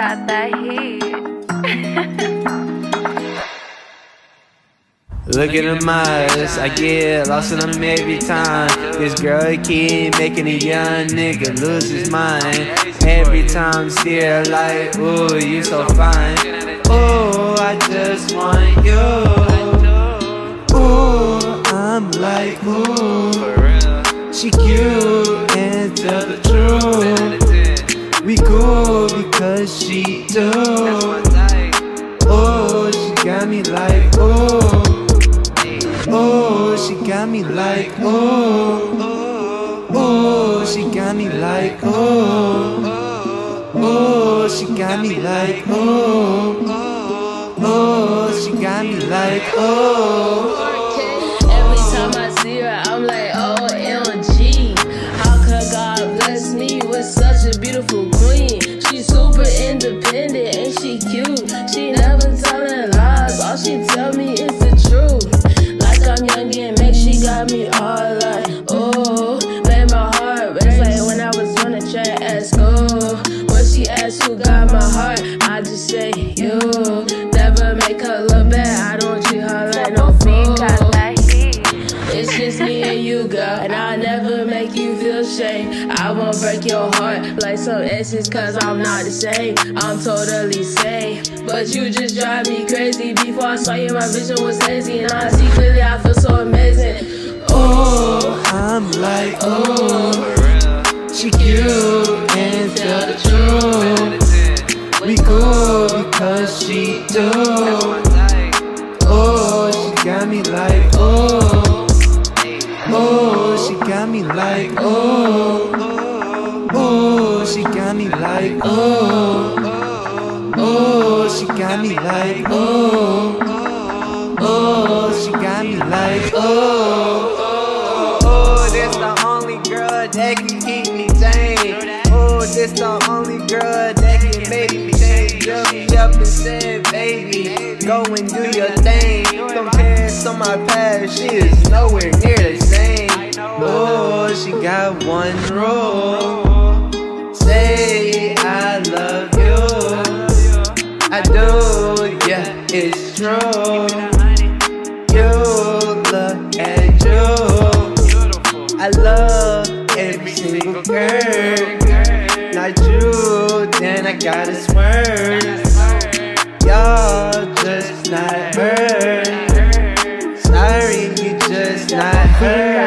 got that heat. Look at them eyes, I get lost in them every time. This girl keep making a young nigga lose his mind. Every time still like, ooh, you so fine. Ooh, I just want you. Ooh, I'm like, ooh, she cute and tell the truth. We cool because she do. Oh, she got me like, ooh. Oh, she got me like, oh. Oh, she got me like, oh. Oh, she got me like, oh. Oh, she got me like, oh. Every time I see her, I'm like, OMG. How could God bless me with such a beautiful queen? She's super independent and she cute. She never telling lies, all she tell me is the truth. I'm young and make she got me all like, oh, made my heart race like when I was on the track at school. When she asked who got my heart, I just say you. Never make her look bad, I don't treat her like no fool. It's just me and you, girl, and I'll never make you feel shame. I won't break your heart like some exes, cause I'm not the same. I'm totally sane, but you just drive me crazy. Before I saw you, my vision was hazy, and I see clearly, I feel so amazing. Oh, I'm like, oh, she cute and tell the truth. We cool because she do. Oh, she got me like, oh. Oh, she got me like, oh. Oh, she got me like, oh. Oh, she got me like, oh. Oh, she got me like, oh. Oh, this the only girl that can keep me tame. Oh, this the only girl that can make me change. Jump me up and say, baby, go and do your thing. Compared to my past, she is nowhere near the same. Oh, she got one rule. Say I love you. I do, yeah, it's true. You look at you. I love every single girl. Not you, then I gotta swerve. Y'all just not her. Sorry, you just not her.